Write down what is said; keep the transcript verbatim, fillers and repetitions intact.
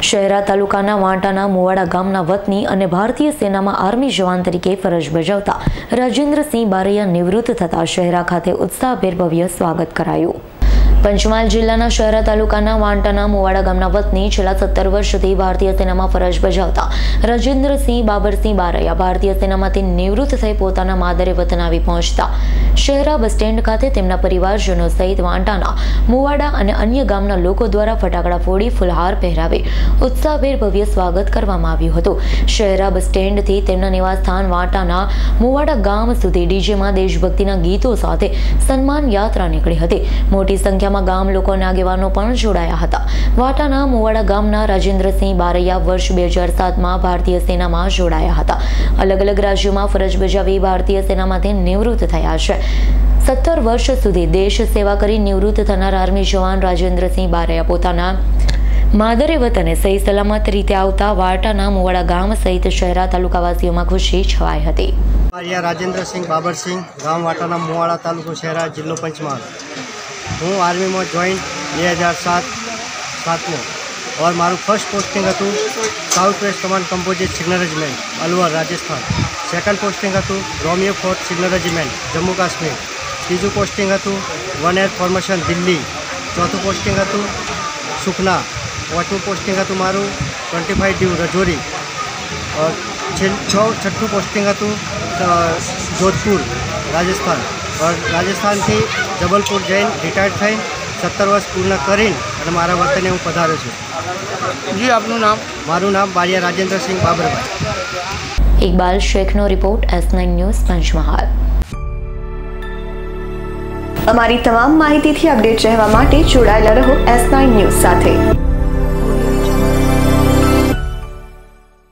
શહેરા તાલુકાના વાંટાના મુવાડા ગામના વતની અને ભારતીય સેનામાં આર્મી જવાન તરીકે ફરજ બજાવતા રાજેન્દ્રસિંહ બારૈયા નિવૃત્ત થતા શહેરા ખાતે ઉત્સાહભેર ભવ્ય સ્વાગત કરાયું। પંચમહાલ જિલ્લાના શહેરા તાલુકાના વાંટાના મુવાડા ગામના વતની છેલ્લા સત્તર વર્ષથી ભારતીય સેનામાં ફરજ બજાવતા રાજેન્દ્રસિંહ બાબરસિંહ બારૈયા ભારતીય સેનામાંથી નિવૃત્ત થઈ પોતાના માદરે વતન આવી પહોંચતા શહેરા બસ સ્ટેન્ડ ખાતે તેમના પરિવારજનો સહિત વાંટાના મુવાડા અને અન્ય ગામના લોકો દ્વારા ફટાકડા ફોડી ફુલહાર પહેરાવી ઉત્સાહભેર ભવ્ય સ્વાગત કરવામાં આવ્યું હતું। શહેરા બસ સ્ટેન્ડથી તેમના નિવાસસ્થાન વાંટાના મુવાડા ગામ સુધી ડીજેમાં દેશભક્તિના ગીતો સાથે સન્માન યાત્રા નીકળી હતી। મોટી સંખ્યામાં ગામ લોકો અને આગેવાનો પણ જોડાયા હતા। વાંટાના મુવાડા ગામના રાજેન્દ્રસિંહ બારૈયા વર્ષ બે હજાર સાતમાં ભારતીય સેનામાં જોડાયા હતા। અલગ અલગ રાજ્યોમાં ફરજ બજાવી ભારતીય સેનામાંથી નિવૃત્ત થયા છે। સત્તર વર્ષ સુધી દેશ સેવા કરી નિવૃત્ત થનાર આર્મી જવાન રાજેન્દ્રસિંહ બારૈયા પોતાના માદરે વતને સહી સલામત રીતે આવતા વાંટાના મુવાડા ગામ સહિત શહેરા તાલુકાવાસીઓમાં ખુશી છવાઈ હતી। રાજેન્દ્રસિંહ બાબરસિંહ ગામ વાંટાના મુવાડા તાલુકો શહેરા જિલ્લો પંચમહાલ। હું આર્મીમાં જોઈન બે હજાર સાત સાતમો और मारू फर्स्ट पोस्टिंग हतु south west command composite signal regiment Alwar Rajasthan. Second posting हतु Romeo fourth signal regiment Jammu Kashmir. तीजू पोस्टिंग हतु वन एयर फॉर्मेशन दिल्ली। चौथु पोस्टिंग हतु सुखना। पांचमू पोस्टिंग हतु मारू ट्वेंटी फाइव ड्यू रजौरी। और छठ्ठू पोस्टिंग हतु जोधपुर राजस्थान। और राजस्थान थी जबलपुर जैन रिटायर्ड थई सत्तर वर्ष पूर्ण करीने અને મારા વતને હું પધાર્યો છું। જી આપનું નામ? મારું નામ બારિયા રાજેન્દ્રસિંહ બાબરભાઈ। ઇકબાલ શેખનો report S nine news Panchmahal. અમારી તમામ માહિતીથી અપડેટ રહેવા માટે જોડાયેલા રહો એસ નાઇન ન્યૂઝ સાથે।